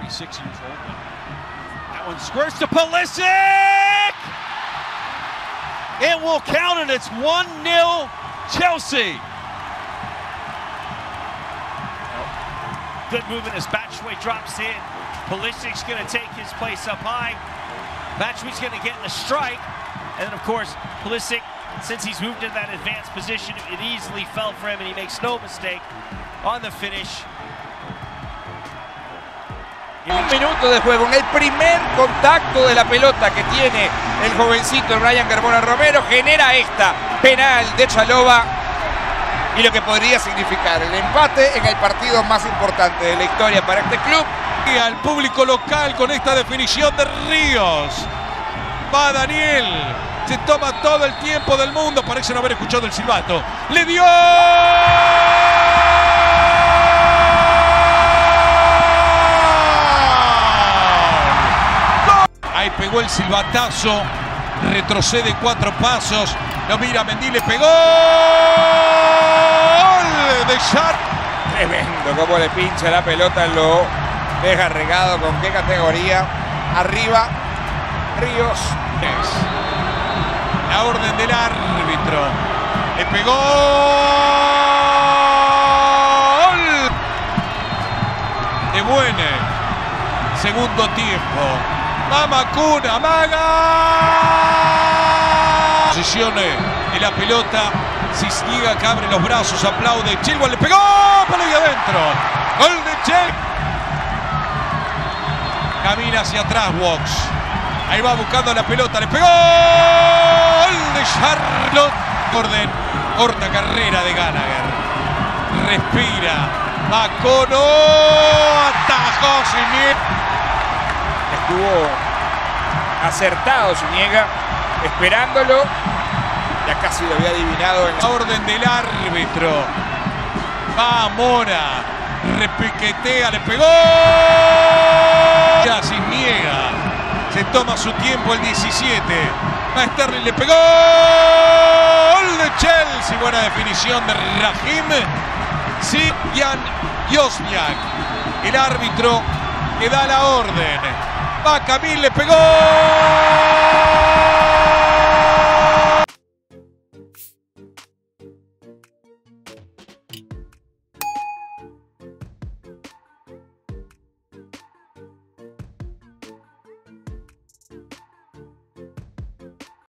36 years old now. That one squirts to Pulisic! It will count, and it's 1-0 Chelsea. Good movement as Batshuayi drops in. Pulisic's going to take his place up high. Batshuayi's going to get in the strike. And then, of course, Pulisic, since he's moved into that advanced position, it easily fell for him, and he makes no mistake on the finish. Un minuto de juego, en el primer contacto de la pelota que tiene el jovencito Ryan Carmona Romero, genera esta penal de Chalobah y lo que podría significar el empate en el partido más importante de la historia para este club. Y al público local con esta definición de Ríos. Va Daniel, se toma todo el tiempo del mundo, parece no haber escuchado el silbato. ¡Le dio! Ahí pegó el silbatazo, retrocede 4 pasos, lo mira Mendy, le pegó. ¡Gol de Sharp! Tremendo cómo le pincha la pelota, lo deja regado. ¿Con qué categoría? Arriba, Ríos. La orden del árbitro. Le pegó. ¡Gol! De Buene. Segundo tiempo. Mama Kun, amaga. Posiciones de la pelota. Cisniega que abre los brazos, aplaude. Chilwell le pegó. Palo y adentro. Gol de Chelsea. Camina hacia atrás, Wox. Ahí va buscando la pelota, le pegó. Gol de Charlotte. Orden, corta carrera de Gallagher. Respira. Macono. Atajó Zuniga. Estuvo acertado Zuniga, esperándolo. Ya casi lo había adivinado. La orden del árbitro. Va Mora. Repiquetea, le pegó. Ya Zuniga. Se toma su tiempo el 17. Va Sterling, le pegó. Gol de Chelsea. Buena definición de Raheem. Jan Josniak. El árbitro que da la orden. Va Camille, le pegó.